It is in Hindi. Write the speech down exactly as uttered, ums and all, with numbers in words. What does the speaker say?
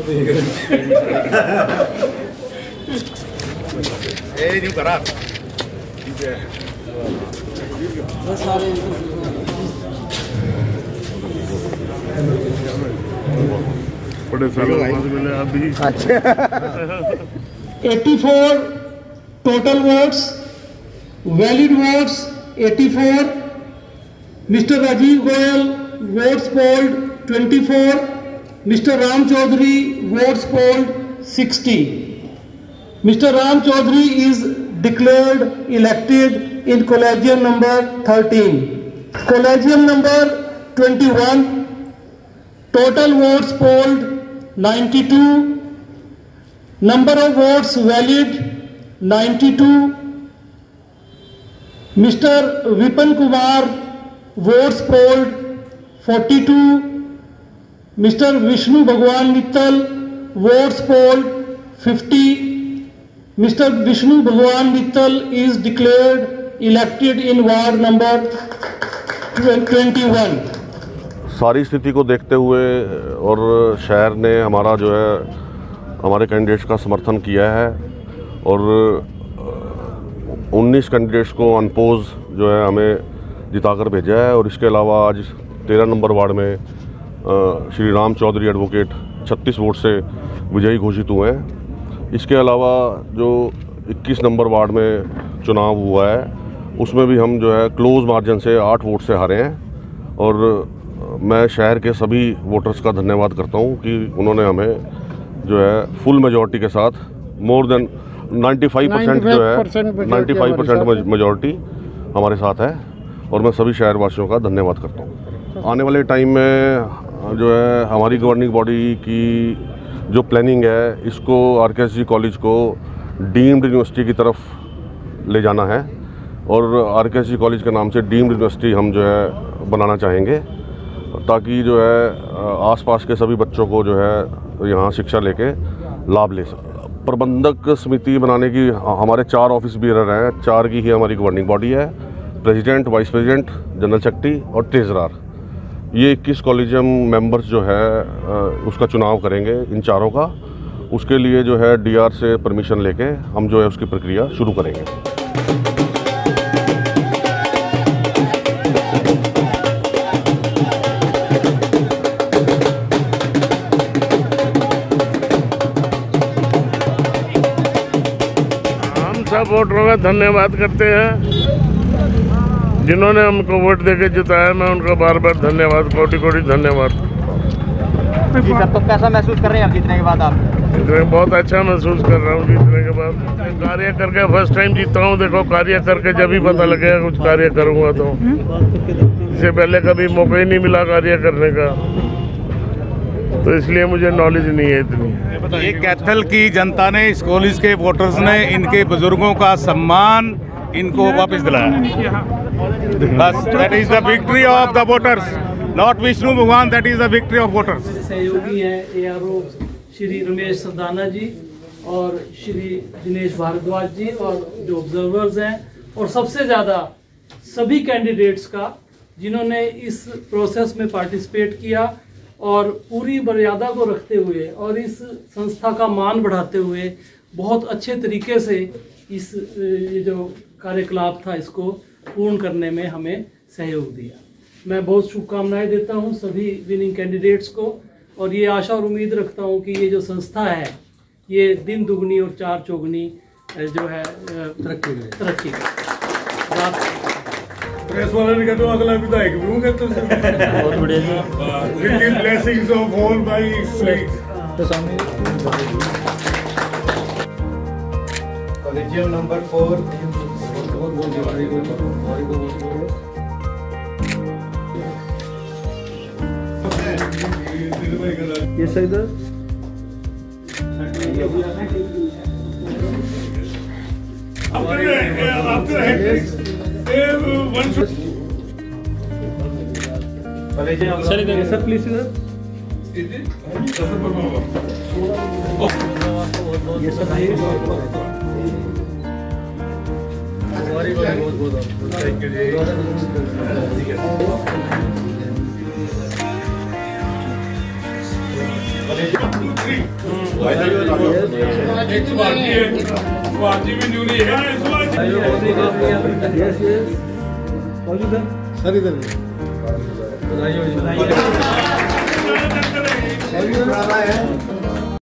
ए नहीं करा ठीक है सारे बड़े सालों बाद मिले अभी। अच्छा eighty-four total votes, valid votes eighty-four. Mister Rajiv Goyal votes polled twenty-four. Mister Ram Chaudhary votes polled sixty. Mister Ram Chaudhary is declared elected in collegium number thirteen. Collegium number twenty-one. Total votes polled ninety-two. Number of votes valid ninety-two. Mister Vipan Kumar votes polled forty-two. Mister Vishnu Bhagwan Mittal votes polled fifty. Mister Vishnu Bhagwan Mittal is declared elected in ward number twenty-one. सारी स्थिति को देखते हुए और शहर ने हमारा जो है हमारे कैंडिडेट्स का समर्थन किया है और उन्नीस कैंडिडेट्स को अनपोज जो है हमें जिताकर भेजा है। और इसके अलावा आज तेरह नंबर वार्ड में श्री राम चौधरी एडवोकेट छत्तीस वोट से विजयी घोषित हुए हैं। इसके अलावा जो इक्कीस नंबर वार्ड में चुनाव हुआ है उसमें भी हम जो है क्लोज मार्जिन से आठ वोट से हारे हैं। और मैं शहर के सभी वोटर्स का धन्यवाद करता हूं कि उन्होंने हमें जो है फुल मेजॉरिटी के साथ मोर देन पचानवे परसेंट जो है पचानवे परसेंट मेजॉरिटी हमारे साथ है और मैं सभी शहरवासियों का धन्यवाद करता हूं। आने वाले टाइम में जो है हमारी गवर्निंग बॉडी की जो प्लानिंग है इसको आरकेएसजी कॉलेज को डीम्ड यूनिवर्सिटी की तरफ ले जाना है और आरकेएसजी कॉलेज के नाम से डीम्ड यूनिवर्सिटी हम जो है बनाना चाहेंगे ताकि जो है आसपास के सभी बच्चों को जो है यहाँ शिक्षा लेके लाभ ले सकें। प्रबंधक समिति बनाने की हमारे चार ऑफिस बियरर हैं, चार की ही हमारी गवर्निंग बॉडी है, president, vice president, general secretary और ट्रेजरर। ये इक्कीस कॉलेजियम मेंबर्स जो है उसका चुनाव करेंगे इन चारों का। उसके लिए जो है डीआर से परमिशन लेके हम जो है उसकी प्रक्रिया शुरू करेंगे। सब वोटरों का धन्यवाद करते हैं जिन्होंने हमको वोट देके जिताया। मैं उनका बार बार धन्यवाद, कोटि कोटि धन्यवाद। जी सर, तो कैसा महसूस कर रहे हैं आप जीतने के बाद? आप जीतने बहुत अच्छा महसूस कर रहा हूँ जीतने के बाद। कार्य करके फर्स्ट टाइम जीता हूँ। देखो कार्य करके जब ही पता लगेगा कुछ कार्य करूँगा तो। इससे पहले कभी मौका ही नहीं मिला कार्य करने का, तो इसलिए मुझे नॉलेज नहीं है इतनी। ये कैथल की जनता ने, इस कॉलेज के वोटर्स ने इनके बुजुर्गों का सम्मान इनको वापस दिलाया। बस that is the victory of the voters, not Vishnu Bhagwan, that is the victory of voters. सहयोगी हैं एआरओ श्री रमेश सरदाना जी और श्री दिनेश भारद्वाज जी और जो ऑब्जर्वर्स हैं, और सबसे ज़्यादा सभी कैंडिडेट्स का जिन्होंने इस प्रोसेस में पार्टिसिपेट किया और पूरी मर्यादा को रखते हुए और इस संस्था का मान बढ़ाते हुए बहुत अच्छे तरीके से इस ये जो कार्यकलाप था इसको पूर्ण करने में हमें सहयोग दिया। मैं बहुत शुभकामनाएं देता हूं सभी विनिंग कैंडिडेट्स को और ये आशा और उम्मीद रखता हूं कि ये जो संस्था है ये दिन दुगनी और चार चौगुनी जो है तरक्की तरक्की प्रेस वाले ने कहते अगला विधायक बनूंगा तो बहुत बढ़िया जी। Blessings of all my collegium number four ये सही था। सर प्लीज सर ये सब बहुत बहुत थैंक यू जी। सर इधर बधाई हो, बधाई है।